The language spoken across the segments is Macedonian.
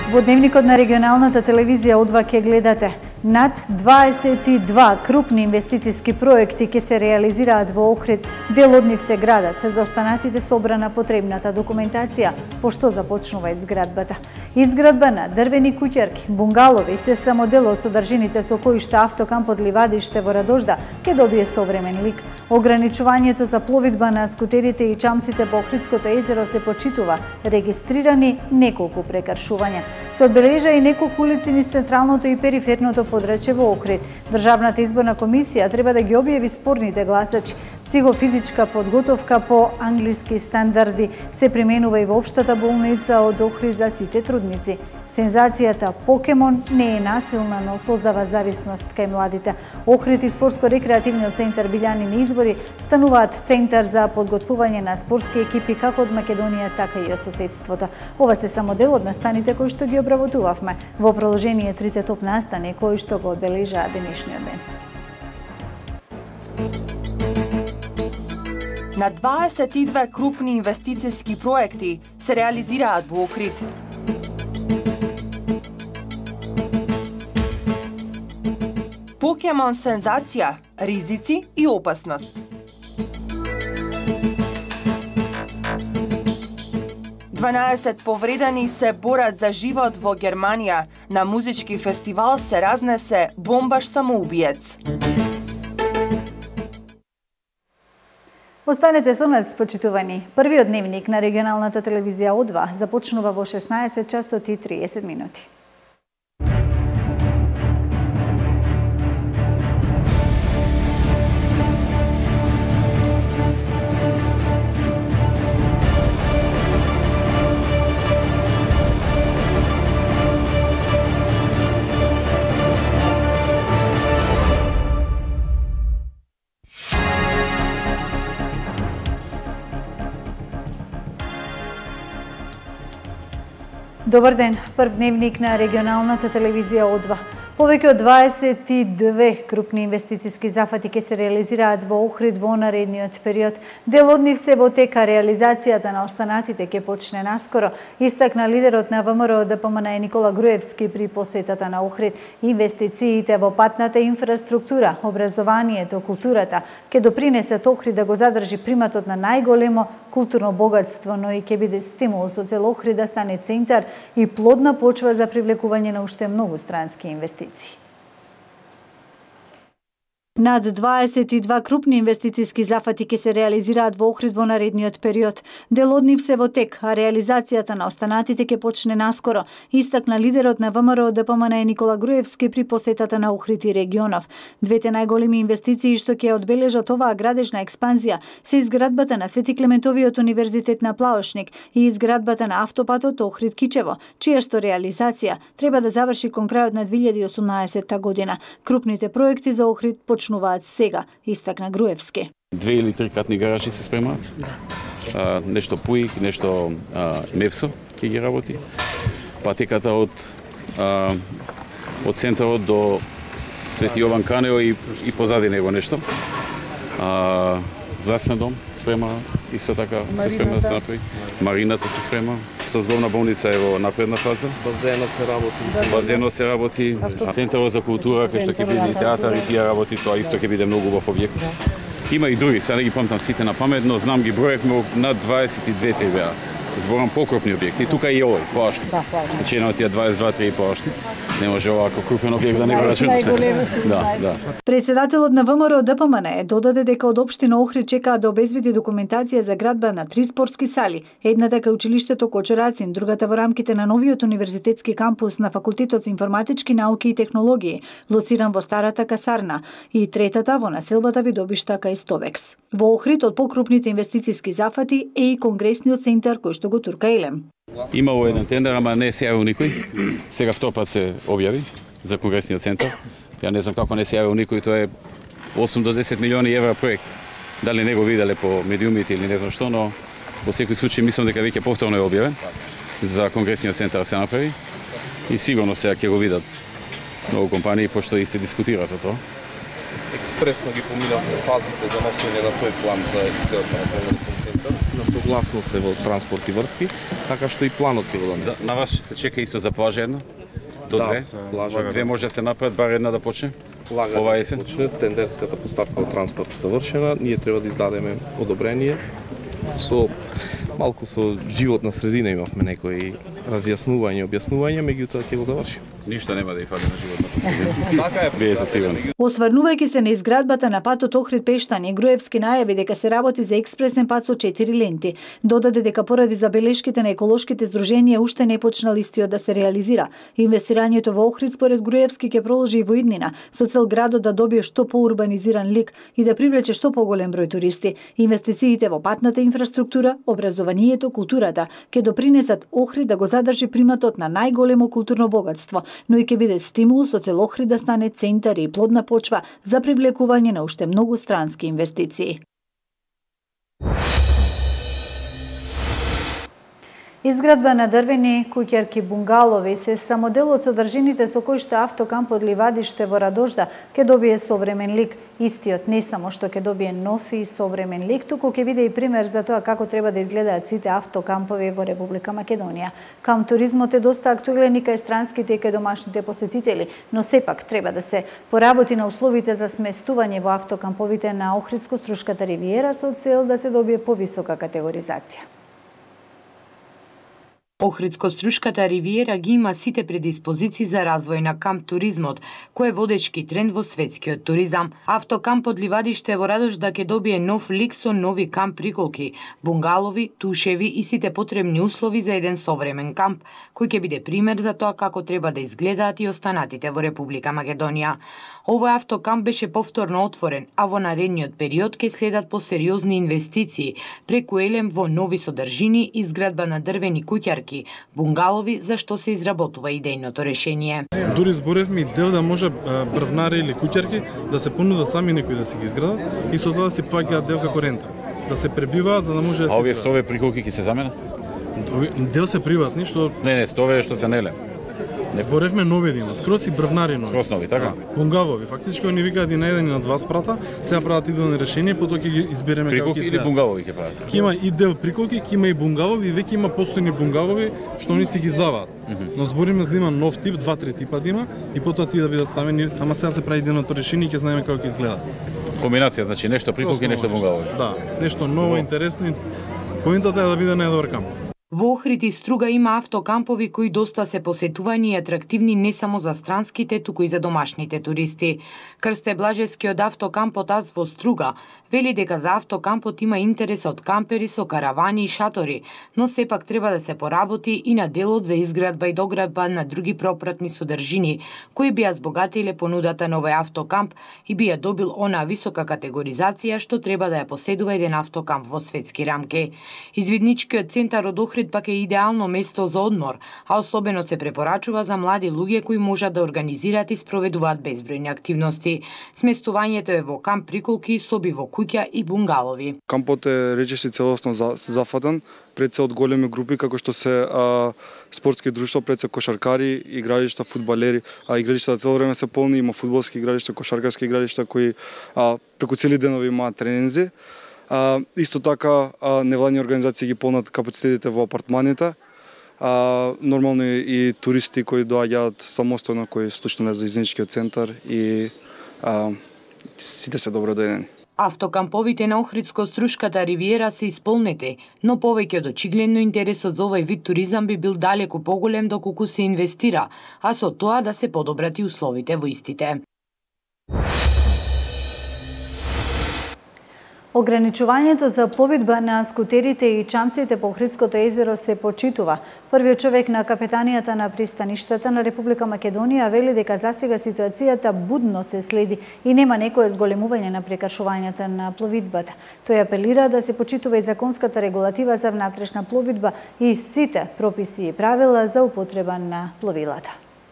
Во дневникот на регионалната телевизија О2 ќе гледате над 22 крупни инвестициски проекти ќе се реализираат во Охрид, дел од нив се градат. За останатите собрана потребната документација, пошто започнува изградбата. Изградба на дрвени куќарки, бунгалови се само дел од содржините со кои што автокампот Ливадиште во Радожда ќе добие современ лик. Ограничувањето за пловидба на скутерите и чамците по Охридското езеро се почитува, регистрирани неколку прекршувања. Се одбележа и неколку улици низ централното и периферното подрачје во Охрид. Државната изборна комисија треба да ги објави спорните гласачи. Психофизичка подготовка по англиски стандарди се применува и во општата болница од Охрид за сите трудници. Сензацијата Покемон не е насилна, но создава зависност кај младите. Охрид и спортско-рекреативниот центар Билјанини извори стануваат центар за подготвување на спортски екипи како од Македонија, така и од соседството. Ова се само дел од настаните кои што ги обработувавме. Во продолжение трите топ настани кои што го одбележаа денешниот ден. На 22 крупни инвестициски проекти се реализираат во Охрид. Покемон сензација, ризици и опасност. 12 повредени се борат за живот во Германија. На музички фестивал се разнесе бомбаш самоубиец. Останете со нас, почитувани. Првиот дневник на регионалната телевизија О2 започнува во 16 часот и 30 минути. Добар ден, прв дневник на регионалната телевизија О2. Повеќе од 22 крупни инвестициски зафати ќе се реализираат во Охрид во наредниот период. Дел од нив се во тека, реализацијата на останатите ќе почне наскоро, истакна лидерот на ВМРО ДПМН Никола Груевски при посетата на Охрид. Инвестициите во патната инфраструктура, образованието, културата ќе допринесат Охрид да го задржи приматот на најголемо културно богатство, но и ќе биде стимул со цел Охрид да стане центар и плодна почва за привлекување на уште многу странски инвестиции. Над 22 крупни инвестициски зафати ќе се реализираат во Охрид во наредниот период. Дел од нив се во тек, а реализацијата на останатите ќе почне наскоро, истакна лидерот на ВМРО ДПМН Никола Груевски при посетата на Охрид и регионов. Двете најголеми инвестиции што ќе одбележат оваа градежна експанзија се изградбата на Свети Клементовиот универзитет на Плаошник и изградбата на автопатот Охрид-Кичево, чија што реализација треба да заврши кон крајот на 2018 година. Крупните проекти за Охрид почнуваат сега, истакна Груевски. 2 или 3 катни гаражи се спремаат. Нешто ПУИК, нешто МЕПСО ќе ги работи. Патеката од центарот до Свети Јован Канео и позади него нешто. Здравствен дом спрема, исто така се спрема да се направи. Марината се спрема. Со зборна болница е во напредна фаза. Базенот се работи. Центарот за култура, кај што ќе биде и театар и тие работи, тоа исто ќе биде многу убав објект. Има и други, сега не ги памтам сите на памет, но знам ги броевме над 22 беа. Зборам покрупни објекти. Тука и овој, поашни. Значи една од тие 22-3 и поашни. Не може овако крупен објект да не го рачунате. Да. Председателот на ВМРО ДПМН додаде дека од општина Охрид чекаат да обезбеди документација за градба на 3 спортски сали. Едната кај училиштето Кочорацин, другата во рамките на новиот универзитетски кампус на Факултетот за информатички науки и технологии, лоциран во старата касарна, и третата во населбата Видобишта кај Стобекс. Во Охрид од покрупните инвестициски зафати е и конгресниот центар кој што го турка Елем. Имало еден тендер, ама не се јавил никој. Сега втор пат се објави за конгресниот центар. Ја не знам како не се јавил никој, тоа е 8 до 10 милиони евра проект. Дали не го виделе по медиумите или не знам што, но во секој случај мислам дека веќе повторно е објавен за конгресниот центар се направи и сигурно сега ќе го видат многу компании, пошто и се дискутира за тоа. Експресно ги поминавме фазите за носење на тој план за изградба на конгресен центар. гласно се во транспорт и врски, така што и планот ќе го донесе. На вас се чека исто за плажа една? До две? Две може да се направат, бар една да почне? Ова е се почне, тендерската поставка од транспорт е завршена, ние треба да издадеме одобрение. Малку со животна средина имавме некои разјаснување, објаснување, меѓутоа ќе го завршиме. Ништо нема да ја фали на животната средина. Така е, биете сигурни. Осврнувајќи се на изградбата на патот Охрид-Пештани, Груевски најави дека се работи за експресен пат со 4 ленти. Додаде дека поради забелешките на еколошките здруженија уште не почнал истиот да се реализира. Инвестирањето во Охрид според Груевски ќе продолжи и во иднина, со цел градот да добие што поурбанизиран лик и да привлече што поголем број туристи. Инвестициите во патната инфраструктура, образованието, културата ќе допринесат Охрид да го задржи приматот на најголемо културно богатство, но и ќе биде стимул со цел Охрид да стане центар и плодна почва за привлекување на уште многу странски инвестиции. Изградба на дрвени куќарки бунгалови се само дел од содржините со кои што автокампот Ливадиште во Радожда ќе добие современ лик. Истиот не само што ќе добие нов и современ лик, туку ќе биде и пример за тоа како треба да изгледаат сите автокампови во Република Македонија. Кам туризмот е доста актуелен и кај странските и кај домашните посетители, но сепак треба да се поработи на условите за сместување во автокамповите на Охридско-Струшката ривиера со цел да се добие повисока категоризација. Охридско-Струшката ривиера ги има сите предиспозиции за развој на камп туризмот, кој е водечки тренд во светскиот туризам. Автокампот Ливадиште во Радожда ќе добие нов лик со нови камп приколки, бунгалови, тушеви и сите потребни услови за еден современ камп, кој ќе биде пример за тоа како треба да изгледаат и останатите во Република Македонија. Овој автокамп беше повторно отворен, а во наредниот период ќе следат посериозни инвестиции, преку елем во нови содржини, изградба на дрвени куќарки, бунгалови, за што се изработува идејното решение. Дури зборевме и дел да може брвнари или куќарки да се понудат сами некои да си ги изградат и со тоа да си плаќаат дел како рента, да се пребиваат за да може да се. А овие стове приколки ќе се заменат? Дел се приватни што Не, стове што се неле. Зборевме нови да има, скрос и брвнари нови. Скрос нови, така? Бунгалови, фактички они викаат и на еден и на два спрата, сега прават идеално решение, потоа ќе ги избереме како ќе приколки или бунгалови ќе прават. Ќе има и дел приколки, ќе има и бунгалови, и веќе има постојни бунгалови што они си ги издаваат. Но збориме за да има нов тип, 2-3 типа да има и потоа тие да бидат ставени, ама сега се прави идеалното решение и ќе знаеме како ќе изгледа. Комбинација, значи нешто приколки, нешто бунгалови. Да, нешто ново, интересно. Поинтата е да биде најдобар камп. Во Охрид и Струга има автокампови кои доста се посетувани и атрактивни не само за странските, туку и за домашните туристи. Крсте Блажевски од автокампот Аз во Струга вели дека за автокампот има интерес од кампери со каравани и шатори, но сепак треба да се поработи и на делот за изградба и доградба на други пропратни содржини, кои би ја збогатиле понудата на овој автокамп и би ја добил онаа висока категоризација што треба да ја поседува еден автокамп во светски рамки. Извидничкиот центар од Охрид пак е идеално место за одмор, а особено се препорачува за млади луѓе кои можат да организираат и спроведуваат безбројни активности. Сместувањето е во камп приколки, соби во куќа и бунгалови. Кампот е речиси целосно зафатен, пред се од големи групи како што се спортски друштва, пред се кошаркари, игралишта, фудбалери, игралишта цело време се полни, има фудбалски игралишта, кошаркарски игралишта кои преку цели денови имаат тренинзи. Исто така невладни организации ги полнат капацитетите во апартманите. Нормално и туристи кои доаѓаат самостојно, кои случно за изничкиот центар и сите се добро дојдени. Автокамповите на Охридско-Струшката ривиера се исполнети, но повеќе од очигледно интересот за овој вид туризам би бил далеку поголем доколку се инвестира, а со тоа да се подобрат и условите во истите. Ограничувањето за пловидба на скутерите и чамците по Охридското езеро се почитува. Првиот човек на капетанијата на пристаништата на Република Македонија вели дека засега ситуацијата будно се следи и нема некое зголемување на прекршувањата на пловидбата. Тој апелира да се почитува и законската регулатива за внатрешна пловидба и сите прописи и правила за употреба на пловилата.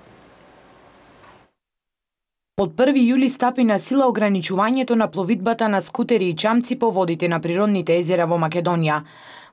Од 1 јули стапи на сила ограничувањето на пловидбата на скутери и чамци по водите на природните езера во Македонија.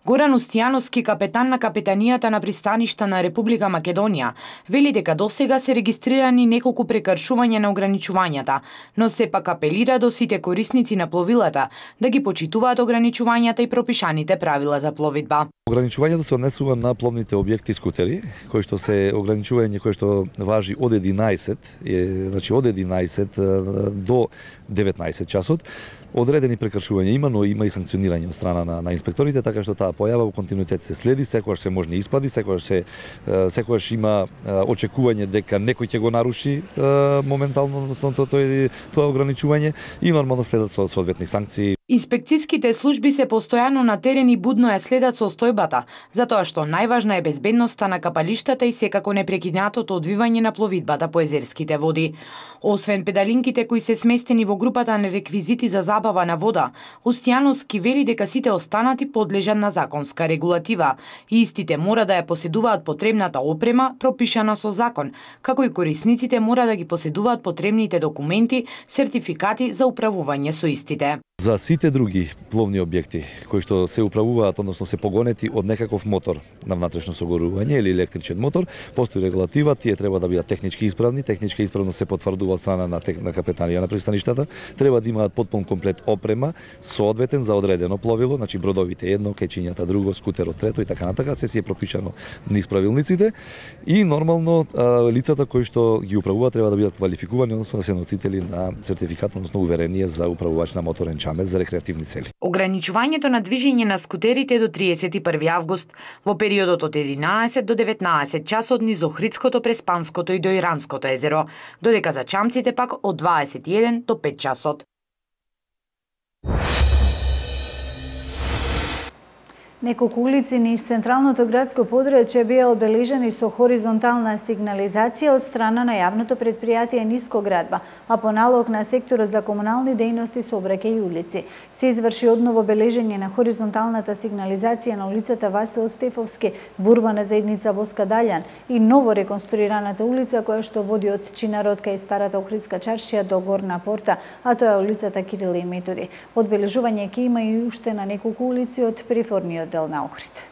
Горан Устијановски, капетан на капетанијата на пристаништа на Република Македонија, вели дека досега се регистрирани неколку прекршувања на ограничувањата, но сепак апелира до сите корисници на пловилата да ги почитуваат ограничувањата и пропишаните правила за пловидба. Ограничувањето се однесува на пловните објекти и скутери, кои што се ограничување кои што важи од 11, значи од 11 до 19 часот. Одредени прекршувања има, но има и санкционирање од страна на инспекторите, така што таа појава во континуитет се следи, секогаш се можни испади, секогаш има очекување дека некој ќе го наруши моментално, односно тоа ограничување и нормално следат соодветни санкции. Инспекцијските служби се постојано на терен и будно ја следат состојбата, затоа што најважна е безбедноста на капалиштата и секако непрекинатото одвивање на пловидбата по езерските води. Освен педалинките кои се сместени во групата на реквизити за забава на вода, Устијановски вели дека сите останати подлежат на законска регулатива и истите мора да ја поседуваат потребната опрема пропишана со закон, како и корисниците мора да ги поседуваат потребните документи, сертификати за управување со истите. За сите други пловни објекти кои што се управуваат, односно се погонети од некаков мотор на внатрешно согорување или електричен мотор, постои регулатива, тие треба да бидат технички исправни, техничка исправност се потврдува од страна на капетанија на пристаништата, треба да имаат потпун комплет опрема, соодветен за одредено пловило, значи бродовите едно, кеќињата друго, скутерот трето и така натака, се си е пропишано низ правилниците и нормално лицата кои што ги управуваат треба да бидат квалификувани, односно да се носители на сертификат, односно уверение за управувач на моторен чамец за рекреативни цели. Ограничувањето на движење на скутерите до 31 август во периодот од 11 до 19 часот низ Охридското, Преспанското и до Иранското езеро, додека за чамците пак од 21 до 5 часот. Неколку улици низ централното градско подрачје беа обележени со хоризонтална сигнализација од страна на јавното претпријатие Нискоградба, а по налог на секторот за комунални дејности, сообраќај и улици. Се изврши одново бележење на хоризонталната сигнализација на улицата Васил Стефовски во урбана заедница Воска Далјан и ново реконструираната улица која што води од Чинарот кај старата Охридска чаршија до Горна порта, а тоа е улицата Кирил и Методи. Одбележување ќе има и уште на неколку улици од периферниот дел на Охрид.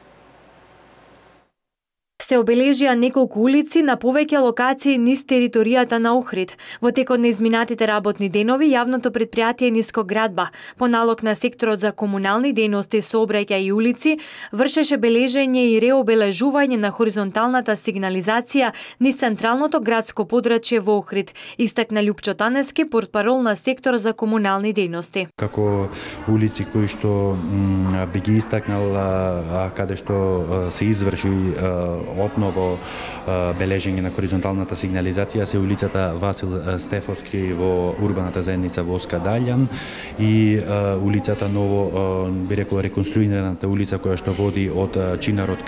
Се обележија неколку улици на повеќе локации низ територијата на Охрид. Во текот на изминатите работни денови, јавното претпријатие Нискоградба, по налог на секторот за комунални дејности, сообраќај и улици, вршеше бележење и реобележување на хоризонталната сигнализација низ централното градско подрачје во Охрид, истакна Љупчо Танески, портпарол на сектор за комунални дејности. Како улици кои што би ги истакнал каде што се изврши одново бележење на хоризонталната сигнализација се улицата Васил Стефовски во урбаната заедница Воска Далјан и улицата ново би рекол реконструираната улица која што води од Чинарот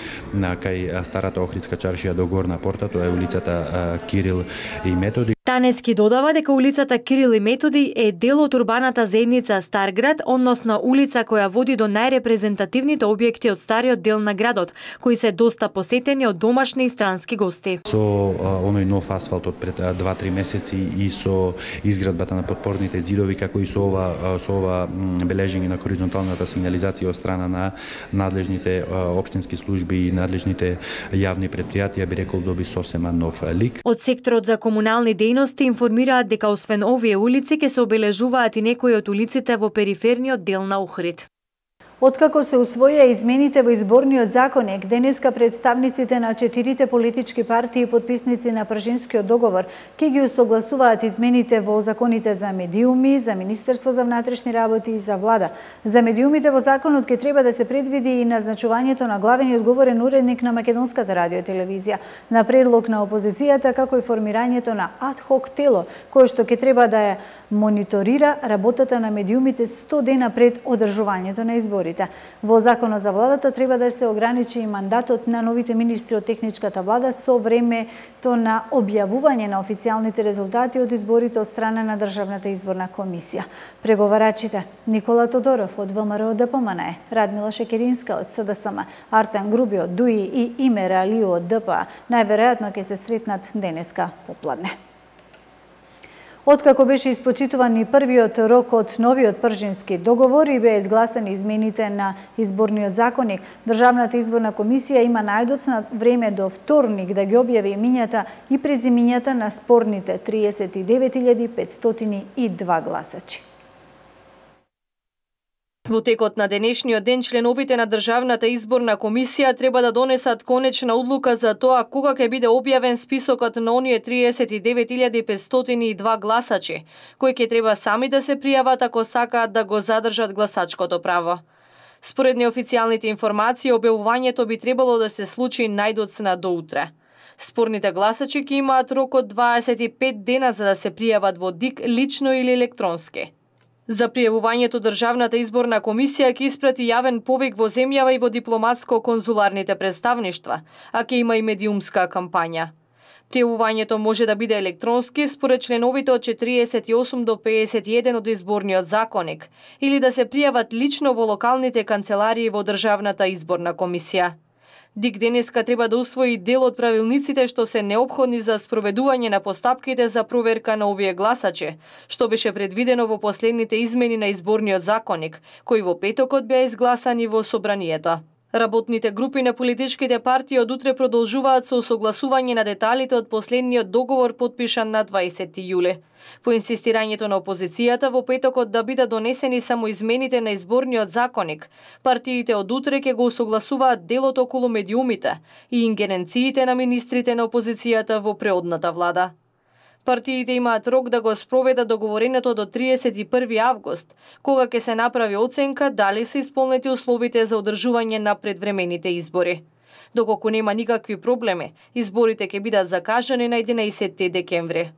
кај старата Охридска чаршија до Горна порта, тоа е улицата Кирил и Методи. Танески додава дека улицата Кирил и Методи е дел од урбаната заедница Старград, односно улица која води до најрепрезентативните објекти од стариот дел на градот, кои се доста посетени од домашни и странски гости. Со оној нов асфалт од пред 2-3 месеци и со изградбата на подпорните зидови, како и со ова бележење на хоризонталната сигнализација од страна на надлежните општински служби и надлежните јавни претпријатија, би рекол доби сосема нов лик. Од секторот за комунални дејности информираат дека освен овие улици ќе се обележуваат и некои од улиците во периферниот дел на Охрид. Откако се усвоја измените во изборниот законник, денеска представниците на 4 политички партии потписници на Пржинскиот договор ќе ги усогласуваат измените во законите за медиуми, за Министерство за внатрешни работи и за влада. За медиумите во законот ќе треба да се предвиди и назначувањето на главен и одговорен уредник на Македонската радиотелевизија, на предлог на опозицијата, како и формирањето на ад-хок тело, кое што ќе треба да ја мониторира работата на медиумите 100 дена пред одржувањето на изборите. Во законот за владата треба да се ограничи и мандатот на новите министри од техничката влада со времето на објавување на официјалните резултати од изборите од страна на Државната изборна комисија. Преговарачите Никола Тодоров од ВМРО ДПМН, Радмила Шекеринска од СДСМ, Артан Груби од ДУИ и Имер Алију од ДПА најверојатно ќе се сретнат денеска попладне. Откако беше испочитуван и првиот рок од новиот пржински договор и беа изгласани измените на изборниот законник, Државната изборна комисија има најдоцна време до вторник да ги објави имињата и презимињата на спорните 39.502 гласачи. Во текот на денешниот ден, членовите на Државната изборна комисија треба да донесат конечна одлука за тоа кога ќе биде објавен списокот на оние 39.502 гласачи, кои ќе треба сами да се пријават ако сакаат да го задржат гласачкото право. Според неофицијалните информации, објавувањето би требало да се случи најдоцна до утре. Спорните гласачи ќе имаат рок од 25 дена за да се пријават во ДИК лично или електронски. За пријавувањето Државната изборна комисија ќе испрати јавен повик во земјава и во дипломатско-конзуларните представништва, а ќе има и медиумска кампања. Пријавувањето може да биде електронски според членовите од 48 до 51 од изборниот законник или да се пријават лично во локалните канцеларии во Државната изборна комисија. ДИК денеска треба да усвои дел од правилниците што се неопходни за спроведување на постапките за проверка на овие гласачи, што беше предвидено во последните измени на изборниот законник, кои во петокот беа изгласани во собранието. Работните групи на политичките партии од утре продолжуваат со согласување на деталите од последниот договор подпишан на 20 јули. По инсистирањето на опозицијата во петокот да бидат донесени само измените на изборниот законник, партиите од утре ќе го усогласуваат делот околу медиумите и ингеренциите на министрите на опозицијата во преодната влада. Партиите имаат рок да го спроведат договореното до 31 август, кога ќе се направи оценка дали се исполнети условите за одржување на предвремените избори. Доколку нема никакви проблеми, изборите ќе бидат закажани на 11 декември.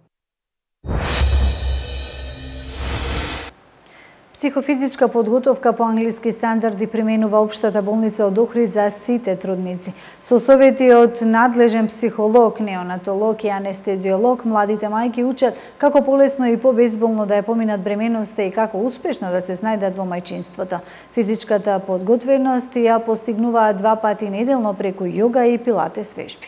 Психофизичка подготовка по англиски стандарди применува Општата болница од Охрид за сите трудници. Со совети од надлежен психолог, неонатолог и анестезиолог, младите мајки учат како полесно и побезболно да ја поминат бременоста и како успешно да се снајдат во мајчинството. Физичката подготвеност ја постигнуваат 2 пати неделно преку јога и пилатес вежби.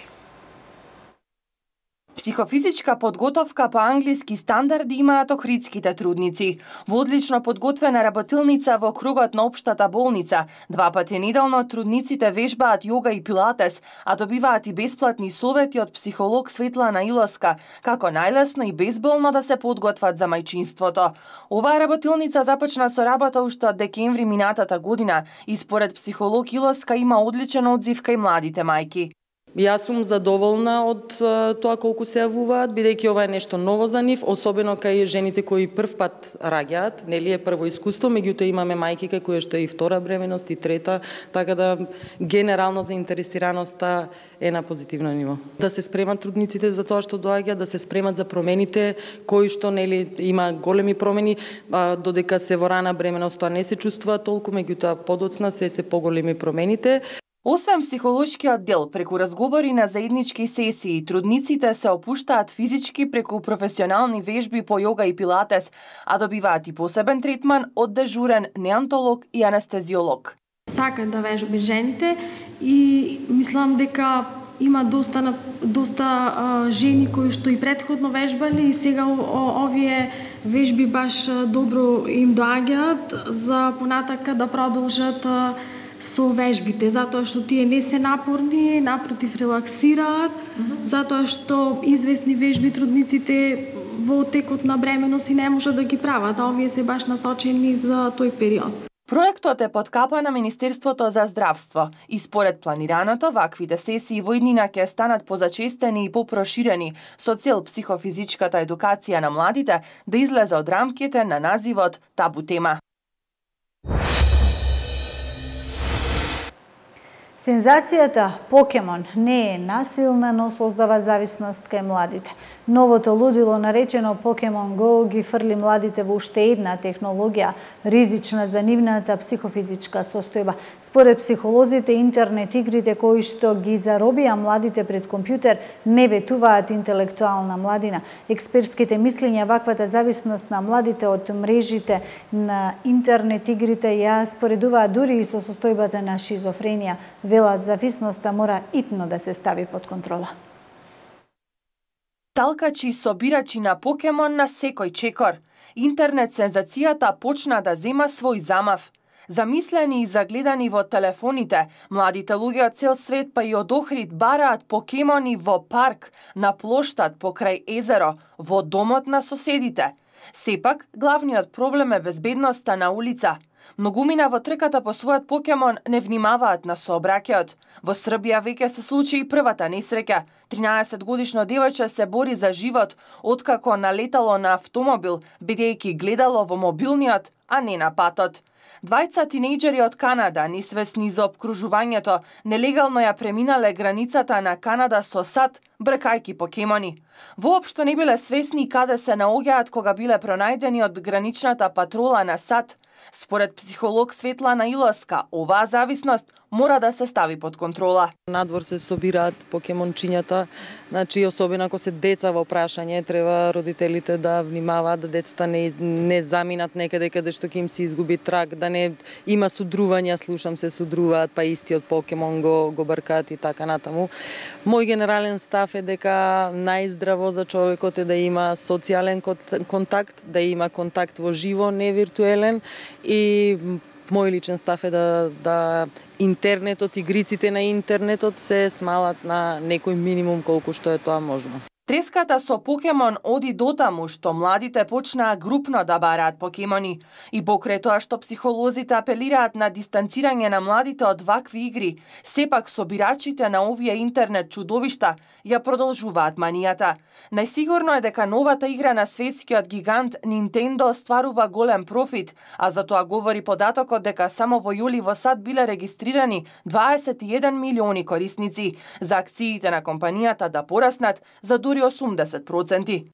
Психофизичка подготовка по англиски стандарди имаат охридските трудници. Во одлично подготвена работилница во кругот на Општата болница, 2 пати неделно трудниците вежбаат јога и пилатес, а добиваат и бесплатни совети од психолог Светлана Илоска, како најлесно и безболно да се подготват за мајчинството. Оваа работилница започна со работа уште од декември минатата година и според психолог Илоска има одличен одзив кај младите мајки. Јас сум задоволна од тоа колку се јавуваат, бидејќи ова е нешто ново за нив, особено кај жените кои прв пат раѓаат, нели е прво искуство, меѓутоа имаме мајки кај кои што е и втора бременост и трета, така да генерално заинтересираноста е на позитивно ниво. Да се спремат трудниците за тоа што доаѓа, да се спремат за промените кои што нели има големи промени, додека се во рана бременост тоа не се чувствува толку, меѓутоа подоцна се поголеми промените. Освен психолошкиот дел, преку разговори на заеднички сесии, трудниците се опуштаат физички преку професионални вежби по јога и пилатес, а добиваат и посебен третман од дежурен неонатолог и анестезиолог. Сакаат да вежби жените и мислам дека има доста жени кои што и претходно вежбали и сега овие вежби баш добро им доаѓаат за понатака да продолжат со вежбите, затоа што тие не се напорни, напротив релаксираат, затоа што известни вежби трудниците во текот на бременост и не можат да ги прават, а овие се баш насочени за тој период. Проектот е под капа на Министерството за здравство и според планираното ваквите сесии во иднина ќе станат позачестени и попроширени со цел психофизичката едукација на младите да излезе од рамките на називот табу тема. Сензацијата Покемон не е насилна, но создава зависност кај младите. Новото лудило наречено Покемон Go ги фрли младите во уште една технологија, ризична за нивната психофизичка состојба. Според психолозите, интернет игрите кои што ги заробија младите пред компјутер не ветуваат интелектуална младина. Експертските мислења ваквата зависност на младите од мрежите на интернет игрите ја споредуваат дури и со состојбата на шизофренија. Велат, зависноста мора итно да се стави под контрола. Талкачи и собирачи на покемон на секој чекор. Интернет сензацијата почна да зема свој замав. Замислени и загледани во телефоните, младите луѓе од цел свет па и од Охрид бараат покемони во парк, на плоштад покрај езеро, во домот на соседите. Сепак, главниот проблем е безбедноста на улица. Многумина во трката по својот покемон не внимаваат на сообраќајот. Во Србија веќе се случи и првата несреќа. 13-годишно девојче се бори за живот откако налетало на автомобил, бидејќи гледало во мобилниот, а не на патот. Двајца тинејџери од Канада, несвесни за обкружувањето, нелегално ја преминале границата на Канада со САД, бркајки покемони. Воопшто не биле свесни каде се наоѓаат кога биле пронајдени од граничната патрола на САД. Според психолог Светлана Илоска, оваа зависност мора да се стави под контрола. Надвор се собираат покемончињата, значи особено ако се деца во прашање, треба родителите да внимаваат да децата не заминат некаде каде што ќе им се изгуби трак, да не има судрувања, слушам се судруваат, па истиот покемон го бркаат и така натаму. Мој генерален став е дека најздраво за човекот е да има социјален контакт, да има контакт во живо, не виртуелен, и мој личен став е да интернетот, игриците на интернетот се смалат на некој минимум колку што е тоа можно. Треската со покемон оди дотаму што младите почнаа групно да бараат покемони. И покрај тоа што психолозите апелираат на дистанцирање на младите од вакви игри, сепак собирачите на овие интернет чудовишта ја продолжуваат манијата. Најсигурно е дека новата игра на светскиот гигант Nintendo стварува голем профит, а за тоа говори податокот дека само во јули во САД биле регистрирани 21 милиони корисници. За акциите на компанијата да пораснат за дури 80%.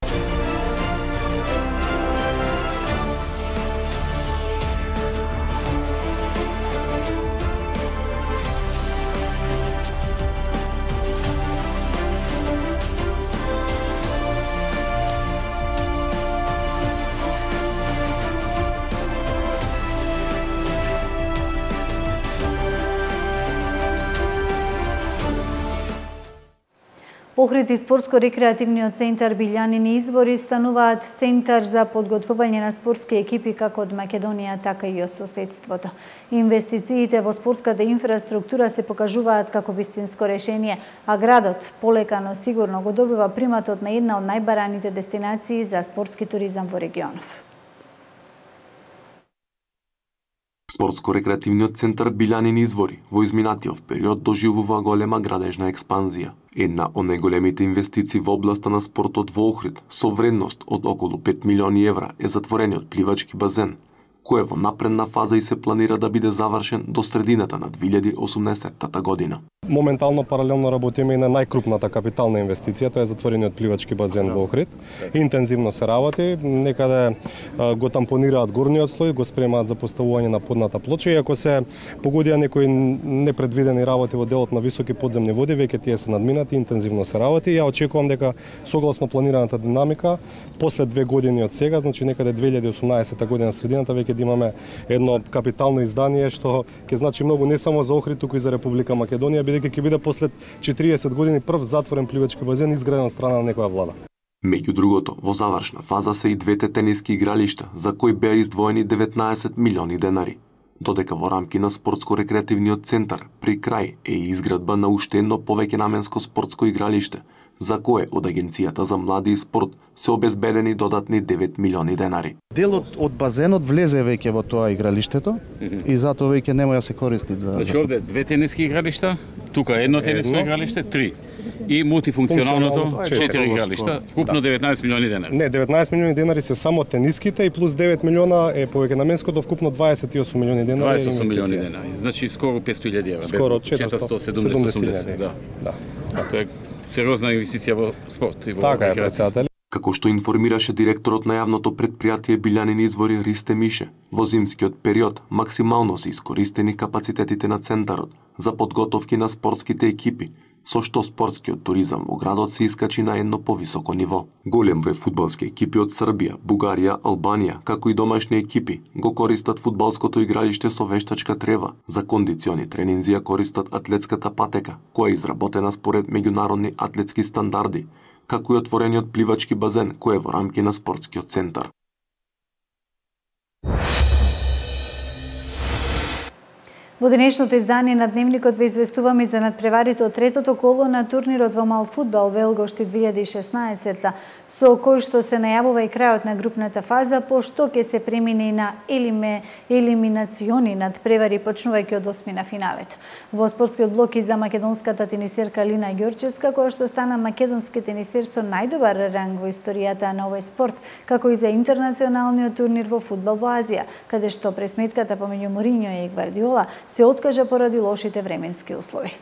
Охрид и спортско-рекреативниот центар Билјанини извори стануваат центар за подготвување на спортски екипи како од Македонија, така и од соседството. Инвестициите во спортската инфраструктура се покажуваат како вистинско решение, а градот полека но сигурно го добива приматот на една од најбараните дестинации за спортски туризам во регионов. Спортско-рекреативниот центар Билјанини извори во изминатиот период доживува голема градежна експанзија. Една од најголемите инвестиции во областа на спортот во Охрид со вредност од околу 5 милиони евра е затворениот пливачки базен, кој е во напредна фаза и се планира да биде завршен до средината на 2018 година. Моментално паралелно работиме и на најкрупната капитална инвестиција, тоа е затворениот пливачки базен во Охрид. Интензивно се работи, некаде го тампонираат горниот слој, го спремаат за поставување на подната плоча, и ако се погодија некои непредвидени работи во делот на високи подземни води, веќе тие се надминати, интензивно се работи. Ја очекувам дека согласно планираната динамика, после 2 години од сега, значи некаде 2018 година средината, веќе да имаме едно капитално издание што ќе значи многу не само за Охрид, туку и за Република Македонија, бидејќи ќе биде после 40 години прв затворен пливачки базен изграден од страна на некоја влада. Меѓу другото, во завршна фаза се и двете тениски игралишта, за кои беа издвоени 19 милиони денари. Додека во рамки на спортско-рекреативниот центар при крај е изградба на уште едно повеќе наменско спортско игралиште, за кое од Агенцијата за млади и спорт се обезбедени додатни 9 милиони денари. Делот од базенот влезе веќе во тоа игралиштето и затоа веќе нема да се користи. Значи овде две тениски игралишта, тука едно тениско игралиште, 3. И мултифункционалното 4 игралишта, вкупно 19 милиони денари. Не, 19 милиони денари се само тениските и плюс 9 милиона е повеќе наменското, вкупно 28 милиони денари. 28 милиони денари, значи скоро 500.000 евра. Скоро 470. Да. Тоа е сериозна инвестиција во спорт и во рекреација. Како што информираше директорот на јавното предпријатие Билјанини извори Ристе Мише, во зимскиот период максимално се искористени капацитетите на центарот за подготовки на спортските екипи, со што спортскиот туризам во градот се искачи на едно повисоко ниво. Голем број фудбалски екипи од Србија, Бугарија, Албанија, како и домашни екипи, го користат фудбалското игралиште со вештачка трева. За кондициони тренинзи ја користат атлетската патека, која е изработена според меѓународни атлетски стандарди, како и отворениот пливачки базен кој е во рамки на спортскиот центар. Во денешното издание на Дневникот ве известуваме за надпреварите од третото коло на турнирот во мал фудбал Велгошти 2016, со кој што се најавува и крајот на групната фаза, пошто ќе се премине на елиминациони надпревари почнувајќи од 8 на финалето. Во спортскиот блок и за македонската тенисерка Лина Ѓорчевска, која што стана македонски тенисер со најдобар ранг во историјата на овој спорт, како и за интернационалниот турнир во фудбал во Азија, каде што пресметката помеѓу Моринјо и Гвардиола се откажа поради лошите временски услови.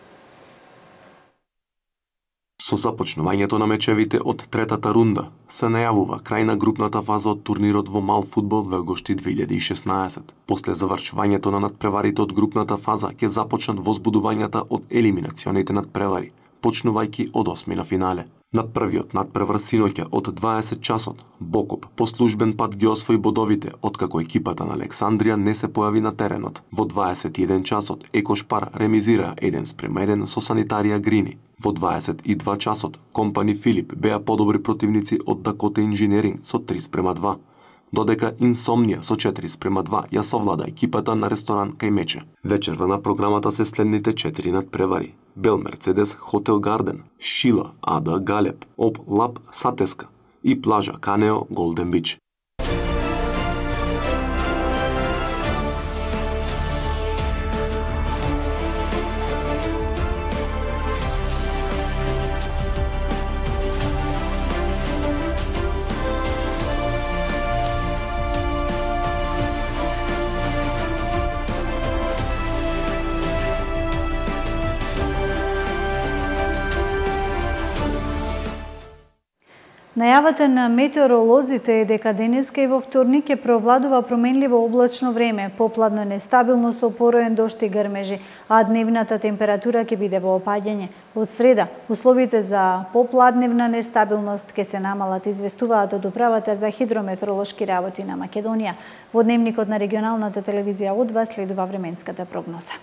Со започнувањето на мечевите од третата рунда се најавува крај на групната фаза од турнирот во мал фудбал Велгошти 2016. После завршувањето на надпреварите од групната фаза ќе започнат возбудувањата од елиминационите надпревари, почнувајќи од 8 на финале. На првиот надпревар синоќа од 20 часот, Бокоп по службен пат ги освои бодовите, откако екипата на Александрија не се појави на теренот. Во 21 часот Екошпар ремизира 1:1 со Санитарија Грини. Во 22 часот Компани Филип беа подобри противници од Дакота Инженеринг со 3:2. Додека Инсомнија со 4:2 ја совлада екипата на ресторан кај Мече. Вечерва на програмата се следните 4 надпревари: Бел Мерцедес Хотел Гарден, Шила Ада Галеп, Оп Лап Сатеска и плажа Канео Голден Бич. Најавата на метеоролозите е дека денеска и во вторник ќе провладува променливо облачно време, попладно нестабилно со пороен дожд и грмежи, а дневната температура ќе биде во опаѓање. Од среда, условите за попладневна нестабилност ќе се намалат, известуваат од Управата за хидрометеоролошки работи на Македонија. Во Дневникот на регионалната телевизија од вас следува временската прогноза.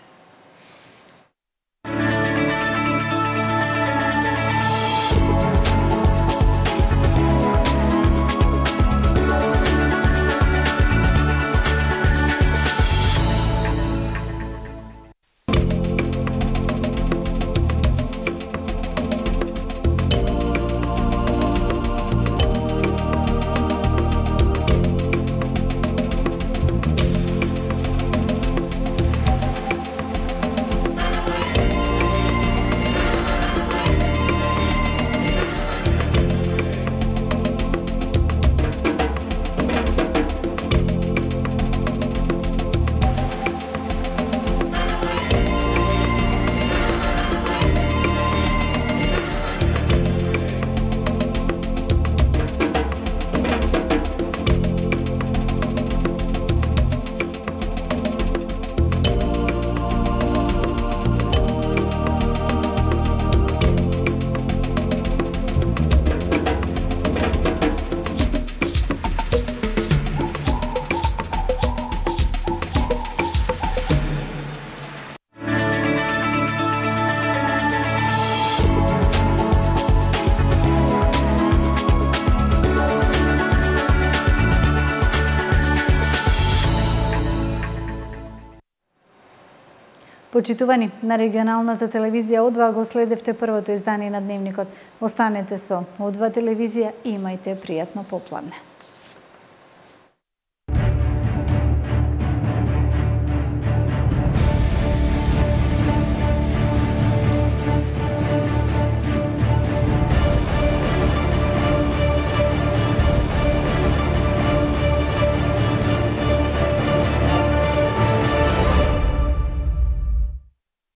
Почитувани, на регионалната телевизија Одва го следевте првото издание на Дневникот. Останете со Одва телевизија и имајте пријатно попладне.